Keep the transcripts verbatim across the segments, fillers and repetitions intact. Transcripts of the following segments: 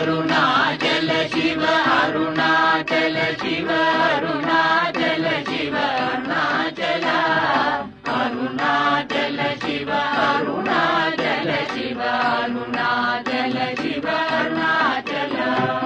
அருணாச்சல சிவ அருணாச்சல சிவ அருணாச்சல சிவ அருணாச்சல அருணாச்சல சிவ அருணாச்சல சிவ அருணாச்சல சிவ அருணாச்சல.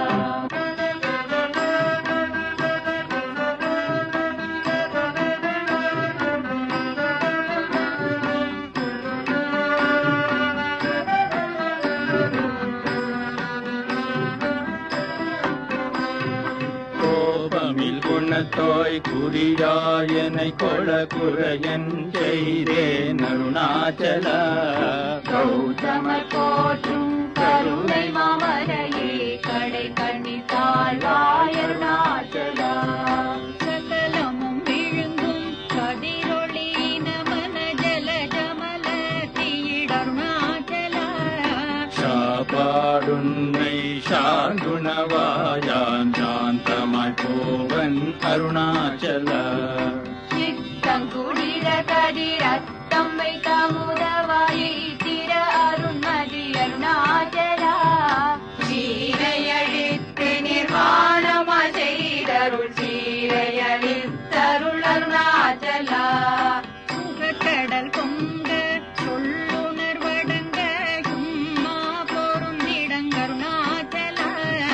குணத்தோய் குறியாயனை கொள குறையன் செய்தேன் அருணாச்சல. கௌதமர் போற்றும் கருணை மாமரையே கடை கண்ணி தாழ்வாய் அருணாச்சலா. சகலமும் விழுங்கும் கதிரொளி நமன ஜல ஜமல தீடருணாச்சலா. சாப்பாடுன்னை சாங்குணவாயான் சாந்தமாய் போவன் அருணாச்சல. சித்தங்குடிர கதிரத்தம் வைத்த முதவாயை திர அருண்மதி அருணாச்சலா. சீரையழித்து நிர்வாணமாய் செய்தருள் சீரையழித்தருள் அருணாச்சலா. கடல் கொண்ட சொல்லுணர்வடங்க சும்மா போரும் இடங்கருணாச்சலா.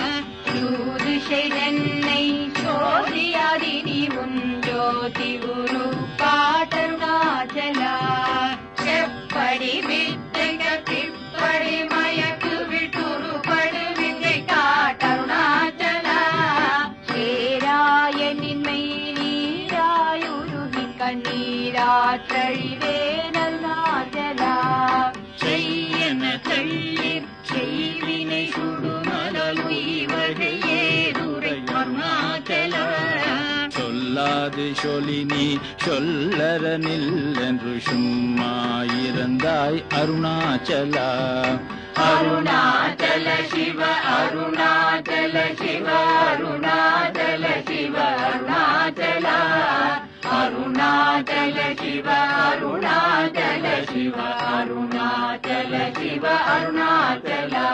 யூதுஷென்னை சோதியாதி நீ உன் ஜோதி குரு காட்டருணாச்சலா. செப்படி வித்தைக பிப்படி மயக்கு விட்டுருபடு வித்தை காட்டருணாச்சலா. சேராயனின்மை நீராயுருகி கண்ணீராற்றழிவேன் அருணாச்சலா. செய்யன தள்ளீர் செய்வினை சுடுமலல் உய்வகை ஏதுரை அருணாச்சலா. சொல்லாது சொலினி சொல்லரனில் என்று சும்மா இருந்தாய் அருணாச்சலா. அருணாச்சல சிவ அருணாச்சல சிவ அருணாச்சல சிவ அருணாச்சலா. அருணாச்சல சிவ அருணாச்சல சிவ அருணாச்சல சிவ அருணாச்சலா.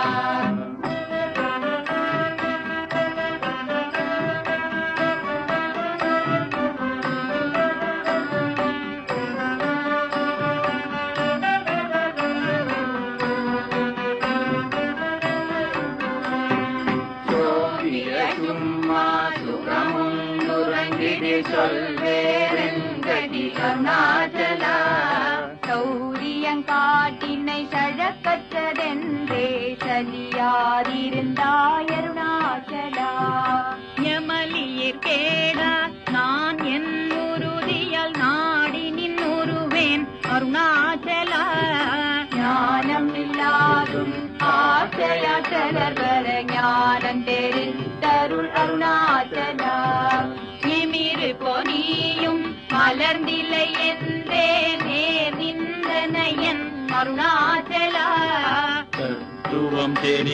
சொல்வேரங்கடி அருணாச்சலா. சௌரியங்காட்டினை சழக்கற்றதென்றே சலியாதிருந்தாய் அருணாச்சலா. யமலியர் கேடா நான் என் உறுதியால் நாடி நின் உருவேன் அருணாச்சலா. ஞானம் இல்லாதும் ஆசையாற்றலர் வர ஞானம் தெரிந்தருள் அருணாச்சலா. பொனியும் மலர்ந்தில்லை என்றே நேர் நின்றனையன் அருணாச்சலா. தத்துவம்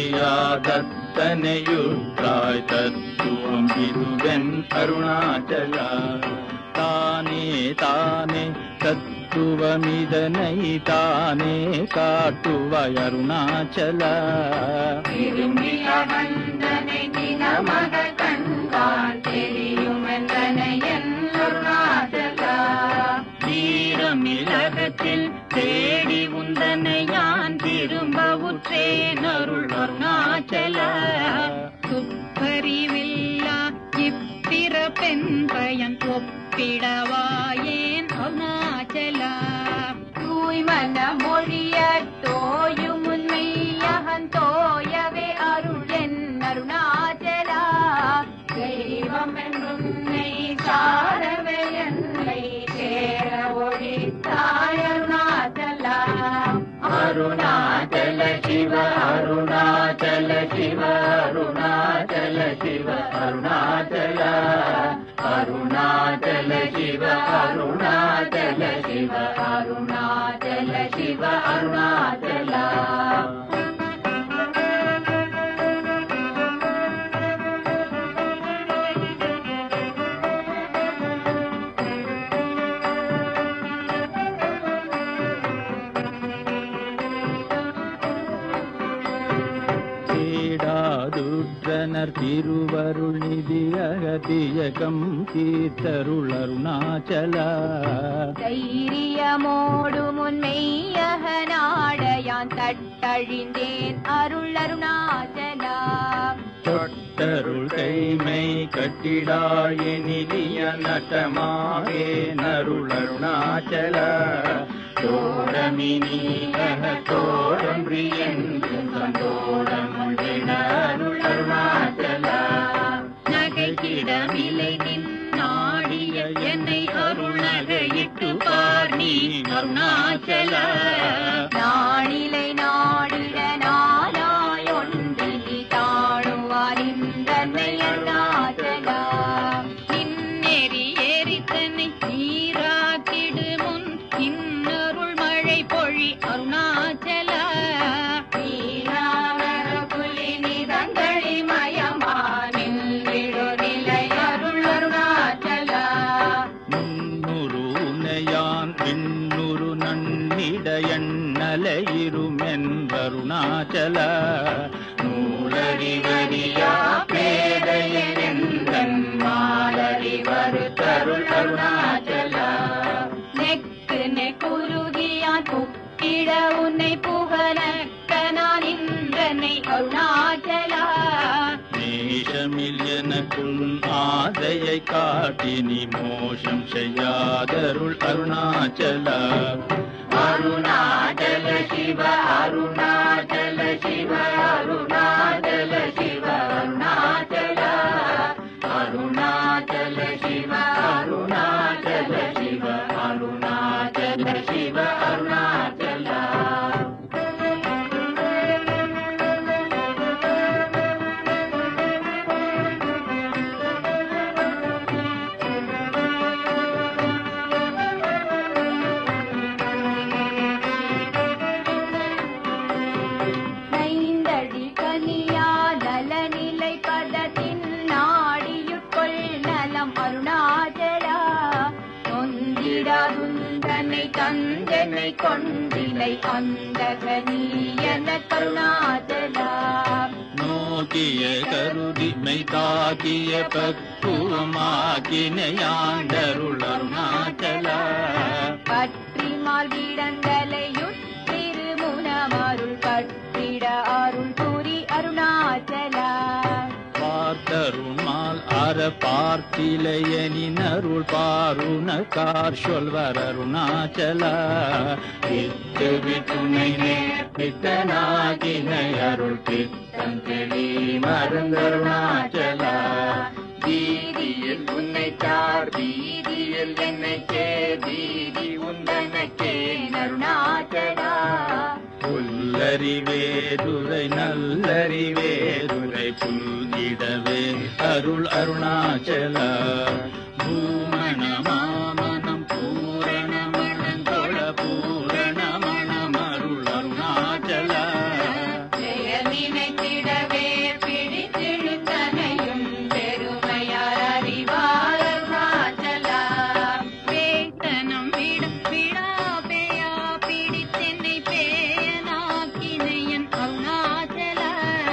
தெரியாதத்தனையுற்றாய் தத்துவம் இதுவென் அருணாச்சலா. தானே தானே தத்துவமிதனை தானே காட்டுவாய் அருணாச்சலா. திரும்பிய வந்தனை தினமக கண்டான் தெரியும் என்றனையன் அருணாச்சலா. தீரமிலகத்தில் தேடி உந்தனையான் திரும்ப உற்றேன் அருள் அருணாச்சலா. துப்பறிவில்லா இப்பிறப்பெண் பயன் ஒப்பிடவாயேன் அருணாச்சலா. தூய்மன மொழிய தோயும் உண்மையகன் தோயவே அருள் என் அருணாச்சலா. தெய்வம் என்றுன்னை சாரவே என்னை சேர ஒழித்தாய் அருணாச்சலா. அருணாச்சல சிவ அருணாச்சல சிவ அருணாச்சல சிவ அருணாச்சலா. அருணாச்சல சிவ அருணாச்சல சிவ அருணாச்சல சிவ அருணாச்சலா. தாதுற்றனர் திருவருள் நிதி அகதியகம் தீர்த்தருள் அருணாச்சலா. தைரியமோடு முன்மெய்யக நாடையான் தட்டழிந்தேன் அருள் அருணாச்சலா. தொட்டருள் கைமை கட்டிடாய நிதிய நட்டமாகே நருள் அருணாச்சலா. தோடமினி தோழன்றி என்று சந்தோடமுள் அருள் அருணாச்சலா. நகைக்கிடமில்லை நின் நாடிய என்னை அருள் நகையிட்டு பார் நீ அருணாச்சலா. நாளிலை நாடிட நாளாய் ஒன்றி தாழுவார் இந்தன்னை அருணாச்சலா. நின்னெறி ஏறி தன்னை நீராக்கிடு முன் இன்னருள் மழை பொழி அருணாச்சலா. நீராவர புலி நிதங்களி மயமானின் விடு நிலை அருள் அருணாச்சலா. முன்னூறு உனையான் விண்ணுரு நன்னிட எண்ணலையிருமென்பருணாச்சலா. நூலறிவறியா பேதையென்றன் மாலறிவரு தருள் அருணாச்சலா. நெக்கு நெக்குருகியான் புக்கிட உன்னை புகழக்க நான் இன்றனை அருணாச்சலா. நேசமில் எனக்குள் ஆதையை காட்டி நீ மோசம் செய்யாதருள் அருணாச்சலா. அருணாச்சல சிவ அருணாச்சல சிவ அருணாச்சல சிவ அருணாச்சலா. அருணாச்சல சிவ அருணாச்சல சிவ அருணாச்சல சிவ அருணாச்சலா. ஐந்தடி கனியா நலநிலை பதத்தின் நாடியுட்கொள் நலம் அருணாச்சலா. நொந்திடாதுந்தனை தந்தனை கொண்டிலை அந்தகனீயன கருணாச்சலா. நோக்கிய கருதிமை தாக்கிய பக்குவமாக்கினையாண்டருள் அருணாச்சலா. பற்றிமால் விடங்களையுற்றிருமுனமருள் பற்றிட அருள் புரி அருணாச்சலா. பார்த்தருமால் அற பார்த்திலையனின் அருள் பாருணக்கார் சொல்வர் அருணாச்சலா. விட்டு விட்டுனை நேர்பிட்டனாகினை அருள் பித்தம் தெளி மருந்தருணாச்சலா. வீதியில் உன்னை தார் வீதியில் என்னை கே வீதி உந்தனக்கே அருணாச்சலா. புல்லறிவேதுரை நல்லறிவேதுரை புல்கிடவே அருள் அருணாச்சலா. பூமண மாமனம் பூரணமணந்தொழ பூரணமணம் அருள் அருணாச்சலா. செயல் நினைத்திடவே பிடித்திழுத்தனையும் பெருமையார் அறிவார் அருணாச்சலா. வேத்தனம் விட விடா பேயா பிடித்தென்னை பேயனாக்கினையன் அருணாச்சலா.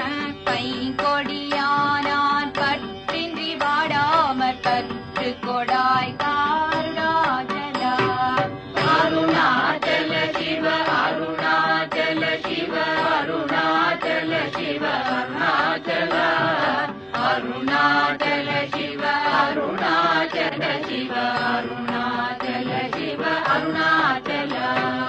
பைங்கொடியானான் பற்றின்றி வாடாமற் பற்று கொடாய் காருணாச்சலா. அருணாச்சல சிவ அருணாச்சல சிவ அருணாச்சல சிவ அருணாச்சலா. அருணாச்சல சிவ அருணாச்சல சிவ அருணாச்சல சிவ அருணாச்சலா.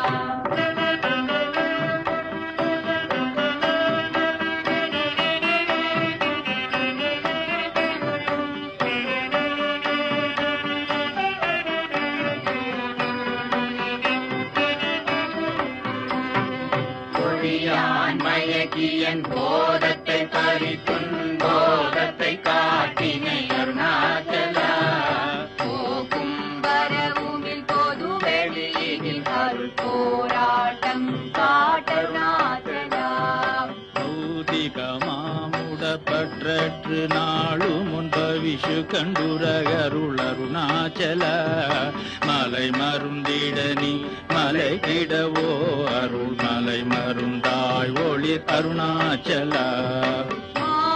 கொடியான் மயக்கியன் போதத்தை பறித்துன் போதத்தை காட்டினை அருணாச்சலா. போகும் வரவுமில் பொது வெளியில் அருள் போராட்டம் காட்டருணாச்சலா. பற்றற்று நாளும் முன் பவிஷு கண்டுரகருள் அருணாச்சலா. மலை மருந்திடனி மலை கிடவோ அருள் மலை மருந்தாய் ஒளிர் அருணாச்சலா.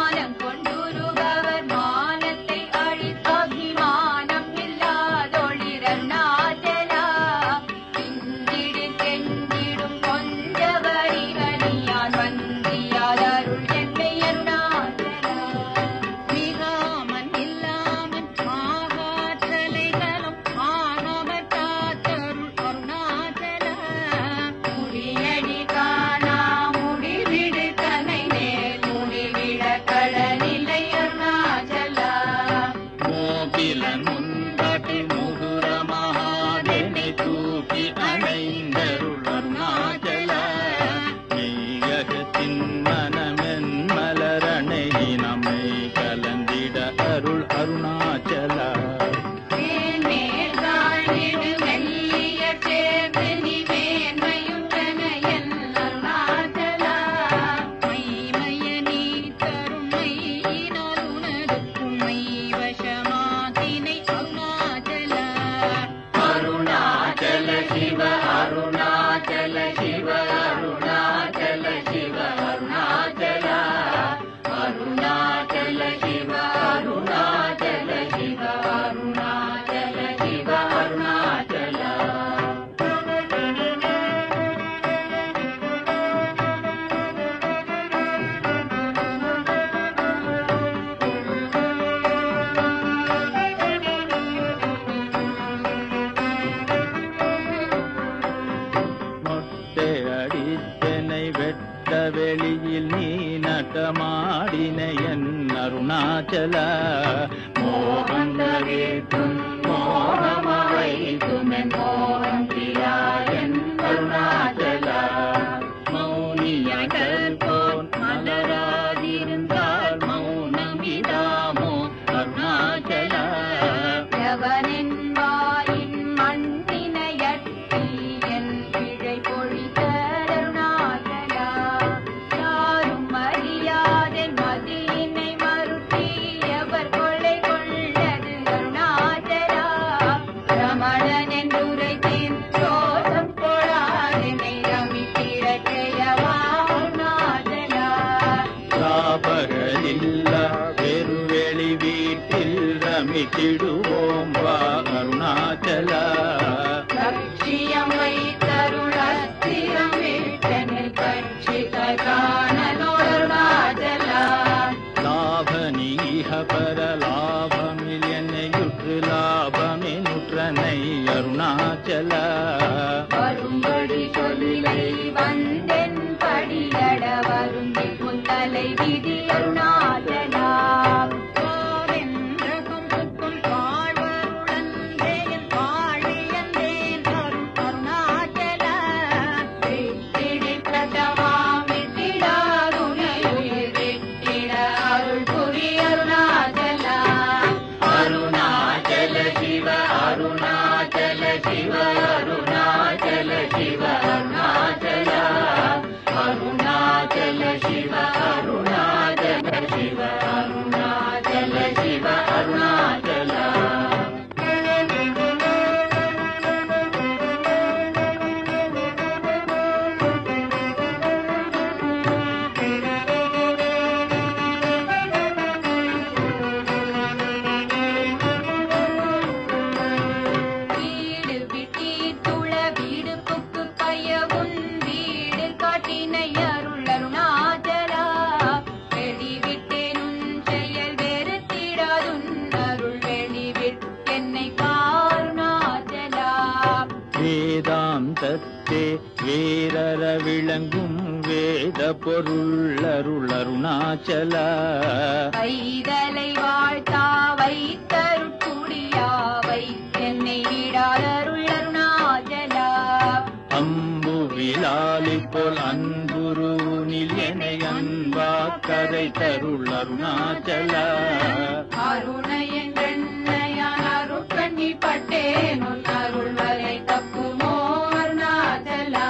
அருணாச்சல சிவ அருணாச்சல சிவ அருணாச்சல சிவ அருணாச்சல. மொட்டை அடித்தனை வெட்ட வெளியில் நீ நட்டமாடின என் அருணாச்சல. மோகம் தவிர்க்கும் மோகமவைக்கும் என் மோகம் திராயன் அருணாச்சல. மௌனியாய் கற்போன் மலராதிருந்தால் மௌனமிதாமோ அருணாச்சல. எவனின் வாயின் மண்ணினையற்றி என் பிழை பொழித்த அருணாச்சலா. யாரும் அறியாதென் மதியினை மறுத்தி எவர் கொலை கொள்ளது அருணாச்சலா. ரமணன் என்றுரைத்தேன் ரோசம் கொளாதெனை ரமித்திடச் செய்யவா அருணாச்சலா. ராபகலில்லா பெருவெளி வீட்டில் ரமித்திடுவோம் வா அருணாச்சல. லட்சியம் வைத்தருளத்திரம் விட்டனில் கட்சிகானோ அருணாச்சலா. லாபனீக பர லாபமில் என்னையுற்று லாபமெனுற்றனை அருணாச்சல. வரும்படி சொல்லை வந்தென் படியட வருந்தி முந்தலை விதி அருணாச்சலா. வாவென்ற கொம்புக்குள் வாழ்வருளந்தேன் வாழியந்தேன் அருள் அருணாச்சலா. விட்டிடித்தவாம் விட்டிடாதுனையுயிர் விட்டிட அருள் புரி அருணாச்சலா. அருணாச்சல சிவ அருணாச்சல சிவ அருணாச்சல சிவ அருணாச்சல. அருணாச்சல சிவ அருணாச்சல சிவ அருணாச்சல சிவ அருணாச்சல. வீடு விட்டி துள வீடு புக்கு பையவுன் வீடு காட்டினை அருள் அருணாச்சலா. வெளிவிட்டேனுன் செயல் வெறுத்திடாதுன் அருள் வெளிவிட்டென்னை காருணாச்சலா. வேதாந்தத்தே வேரற விளங்கும் வேத பொருள் அருள் அருணாச்சல. வைதலை வாழ்த்தா வைத்தருட்குடியா வைத்தென்னை விடாதருள் அருணாச்சலா. அம்பு விலாலி போல் அன்புருனில் என்னை அன்பா கரை தருள் அருணாச்சல. அருணை என்றென்னையான் அருட்கண்ணி பட்டேன் உன் அருள் வரை தப்புமோ அருணாச்சலா.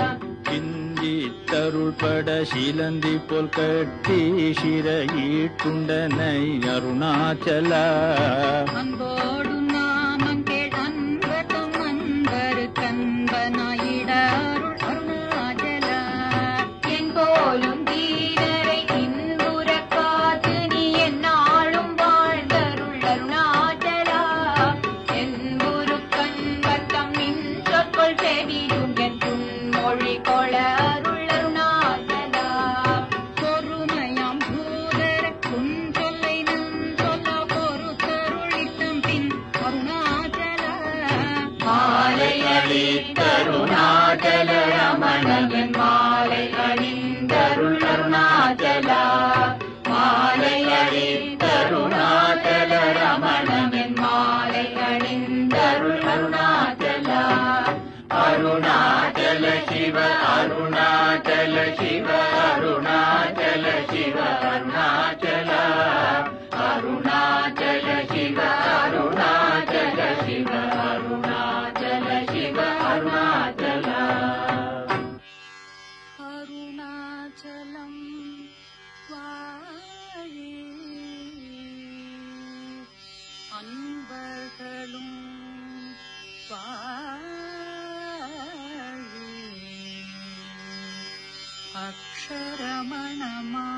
சிந்தித்தருள் பட சிலந்தி போல் கட்டி சிறையீட்டுண்டனை அருணாச்சல. அன்போடு நாமம் கேள் அன்பதும் அன்பரு கண்பனாயிட அருள் அருணாச்சலா. என் போலும் தீரரை இன்புற காத்து நீ எந்நாளும் வாழ்ந்தருள் அருணாச்சலா. என்புரு கண்பத்தம் நின் சொற்கொள் செவியும் என் புன்மொழி கொள அருள் அருணாச்சலா. பொறுமையாம் பூதர உன் சொல்லை நன் சொல்ல பொறுத்தருளித்தம் பின் அருணாச்சலா. மாலை அளித்தருணாச்சல ரமணன் மாலை அணிந்தருள் அருணாச்சலா. மாலை அளித்தருணாச்சல ரமணன் மாலை அணிந்தருள் அருணாச்சலா. அருணாச்சல சிவ அருணாச்சல சிவ அருணாச்சல சிவ அருணாச்சல. அருணாச்சல சிவ அருணாச்சல சிவ அருணாச்சல சிவ அருணாச்சல. அருணாச்சலம் வாழி அன்பர்களும் வாழி. அக்ஷரமணமா